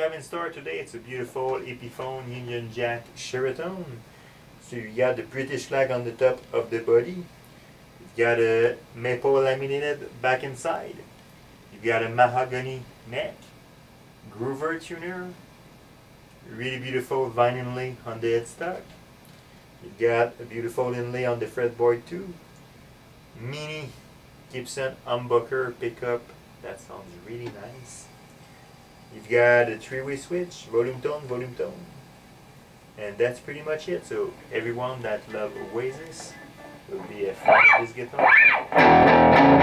have in store today, it's a beautiful Epiphone Union Jack Sheraton. So you got the British flag on the top of the body. You've got a maple laminated back inside. You've got a mahogany neck. Groover tuner. Really beautiful vine inlay on the headstock. You've got a beautiful inlay on the fretboard too. Mini Gibson humbucker pickup. That sounds really nice. You've got a three-way switch, volume tone. And that's pretty much it. So everyone that loves Oasis will be a fan of this guitar.